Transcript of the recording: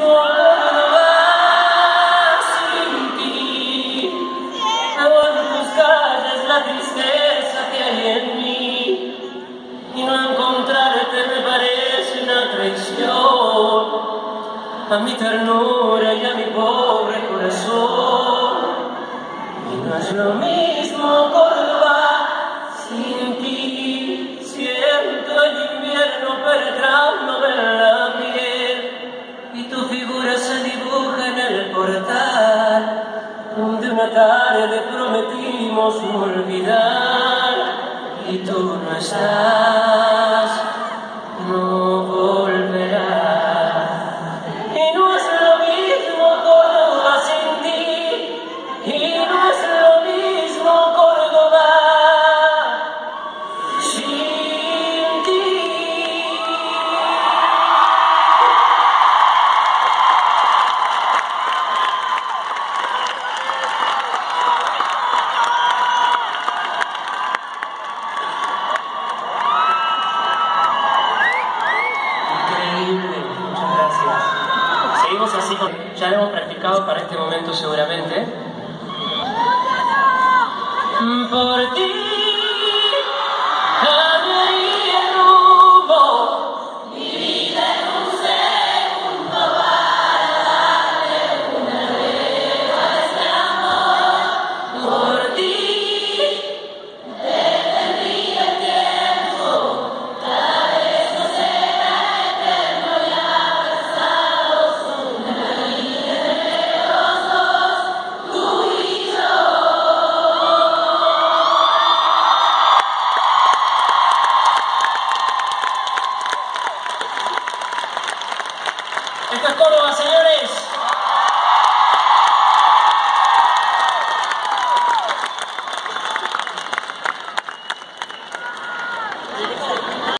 Córdoba sin ti. Veo en tus calles la tristeza que hay en mí, y no encontrarte me parece una traición a mi ternura y a mi pobre corazón. Y no es lo mismo Córdoba sin ti. Siento el invierno penetrándome en la piel, y tu figura se dibuja en el portal donde una tarde prometimos no olvidar, y tú no estás, no volverás. Y no es lo mismo Córdoba sin ti, y no es lo mismo Córdoba sin ti. Increíble, muchas gracias. Seguimos así, ya lo hemos practicado para este momento seguramente. Por ti cambiaría el rumbo, mi vida en un segundo para darle una regla a este amor. Por ti detendría el tiempo, cada vez no será eterno, y abrazados una vida entre los dos, tú y yo. Esto es Córdoba, señores.